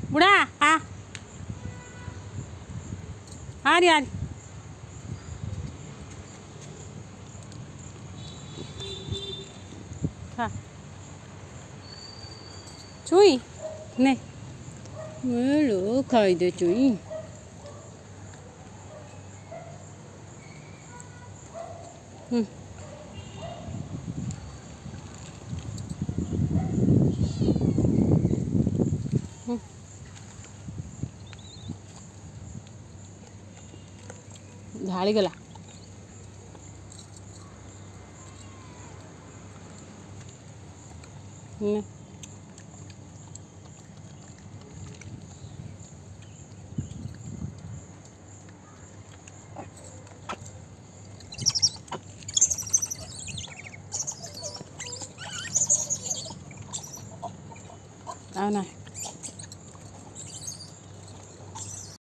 बुढ़ा आ यार यार हाँ चुई ने लो खाई दे चुई झाड़ी गला ने